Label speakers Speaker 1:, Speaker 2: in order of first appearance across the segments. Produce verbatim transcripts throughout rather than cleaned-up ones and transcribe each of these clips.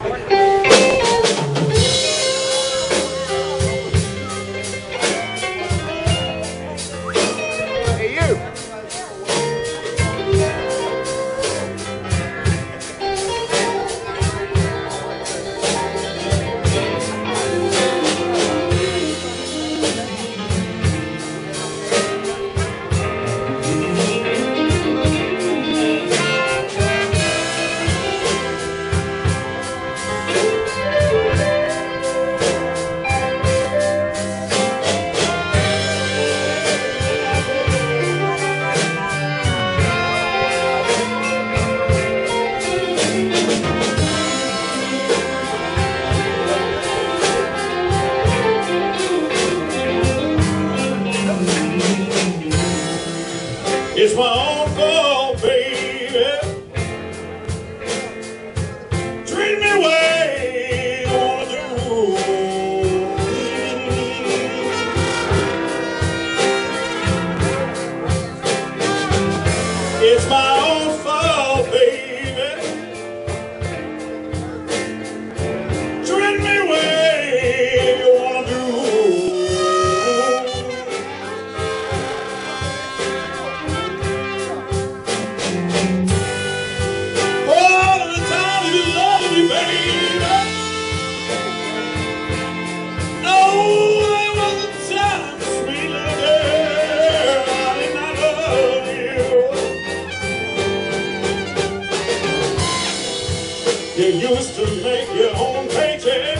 Speaker 1: It's my own fault, baby. Treat me the way you wanna do. It's my own fault, baby. Treat me the way you wanna do. You used to make your own paycheck,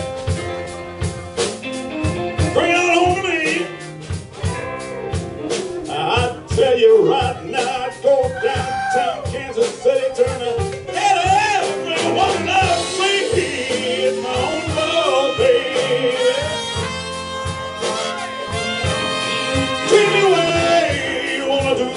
Speaker 1: bring it home to me. I tell you right now, go downtown Kansas City, turn the head of everyone loves me. It's my own fault, baby. Treat me the way you wanna do.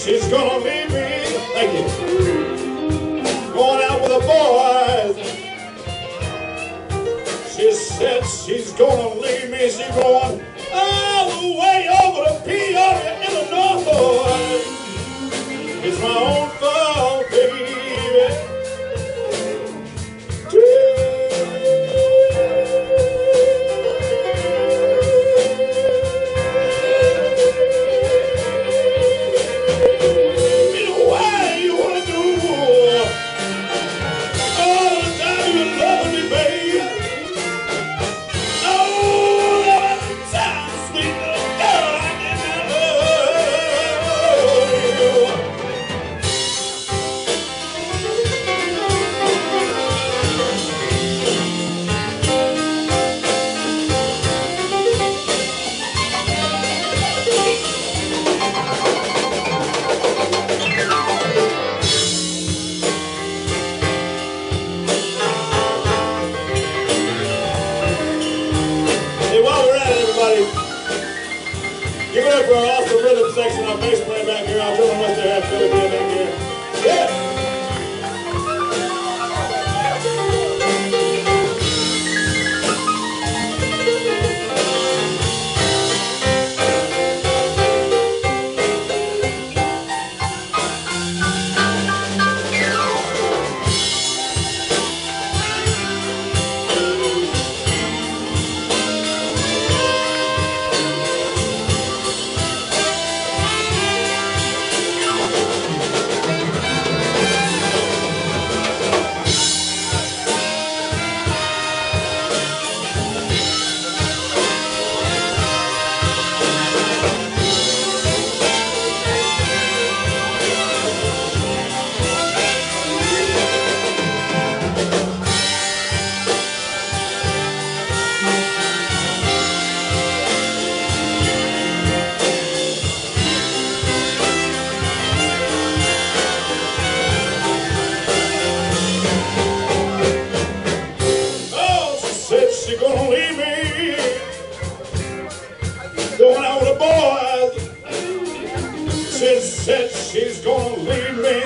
Speaker 1: she's gonna leave me. Thank you. Going out with the boys. She said she's gonna leave me. She's going all the way over to Peoria, Illinois. It's my own fault, baby. Give it up for our awesome rhythm section on bass playing back here. I'll tell them what they have to do back here. Yeah! Going out with the boys. She said she's gonna leave me.